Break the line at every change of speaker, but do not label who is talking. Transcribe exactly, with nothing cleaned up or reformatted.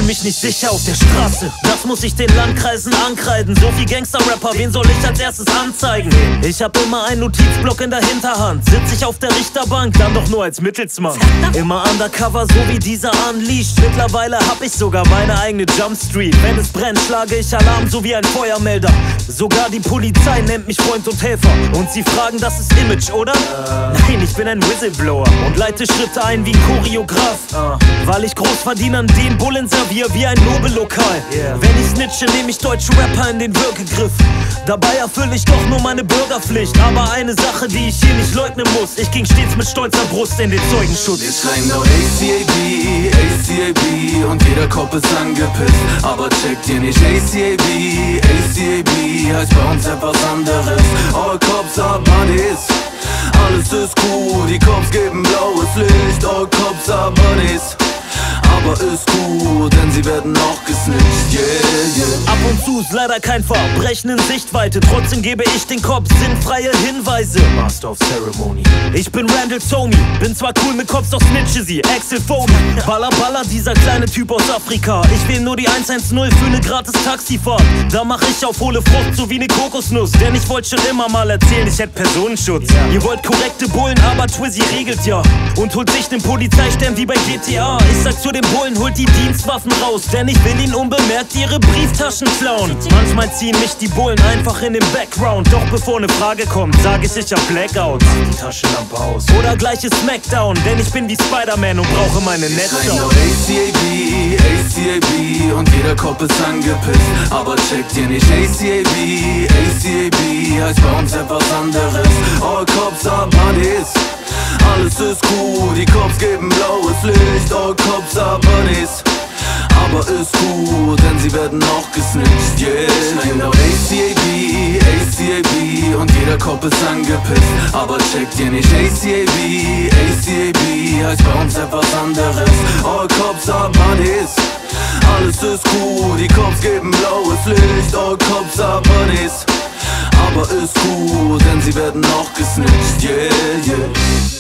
mich nicht sicher auf der Straße. Das muss ich den Landkreisen ankreiden. So viel Gangster-Rapper, wen soll ich als erstes anzeigen? Ich hab immer einen Notizblock in der Hinterhand. Sitz ich auf der Richterbank, dann doch nur als Mittelsmann. Immer undercover, so wie dieser Unleashed. Mittlerweile hab ich sogar meine eigene Jump Street. Wenn es brennt, schlage ich Alarm, so wie ein Feuermelder. Sogar die Polizei nennt mich Freund und Helfer. Und sie fragen, das ist Image, oder? Nein, ich bin ein Whistleblower und leite Schritte ein wie ein Choreograf. Weil ich Großverdienern den Bullen servier wie ein Nobellokal. Wenn ich snitche, nehme ich deutsche Rapper in den Würgegriff. Dabei erfülle ich doch nur meine Bürgerpflicht. Aber eine Sache, die ich hier nicht leugnen muss: ich ging stets mit stolzer Brust in den Zeugenschutz.
Wir schreien nur A C A B, A C A B und jeder Kopf ist angepisst. Aber checkt ihr nicht A C A B, A C A B heißt bei uns etwas anderes. All Cops are buddies, alles ist cool, die Cops geben blaues Licht. All Cops are buddies, aber ist gut, denn sie werden auch gesnitcht, yeah, yeah.
Ab und zu ist leider kein Verbrechen in Sichtweite, trotzdem gebe ich den Cops sinnfreie Hinweise. Master of Ceremony. Ich bin Randall Tommy, bin zwar cool mit Cops, doch snitche sie, Axel Foley. Baller, baller, dieser kleine Typ aus Afrika. Ich wähl nur die eins eins null für ne gratis Taxifahrt. Da mach ich auf hohle Frucht, so wie ne Kokosnuss. Denn ich wollte schon immer mal erzählen, ich hätte Personenschutz. Ihr wollt korrekte Bullen, aber Twizzy regelt ja und holt sich den Polizeistern wie bei G T A. Ich sag zu den Bullen, holt die Dienstwaffen raus, denn ich will ihnen unbemerkt ihre Brieftaschen klauen. Manchmal ziehen mich die Bullen einfach in den Background. Doch bevor ne Frage kommt, sag ich, ich hab Blackout. Mach die Taschenlampe aus oder gleiches Smackdown, denn ich bin wie Spider-Man und brauche meine Netzhaut.
A C A B, A C A B und jeder Kopf ist angepisst. Aber checkt ihr nicht A C A B, A C A B heißt bei uns etwas anderes. All Cops are buddies, alles ist cool, die Cops geben blaues Licht. All Cops are buddies, aber ist gut, denn sie werden auch gesnitcht, yeah. Schreien nur A C A B, A C A B und jeder Kopf ist angepisst. Aber checkt ihr nicht A C A B, A C A B heißt bei uns etwas anderes. All Cops are buddies, alles ist cool, die Cops geben blaues Licht. All Cops are buddies, aber ist gut, denn sie werden auch gesnitcht, yeah, yeah.